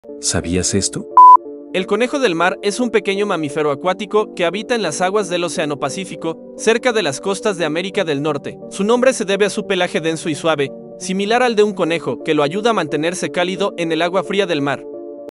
¿Sabías esto? El conejo del mar es un pequeño mamífero acuático que habita en las aguas del Océano Pacífico, cerca de las costas de América del Norte. Su nombre se debe a su pelaje denso y suave, similar al de un conejo, que lo ayuda a mantenerse cálido en el agua fría del mar.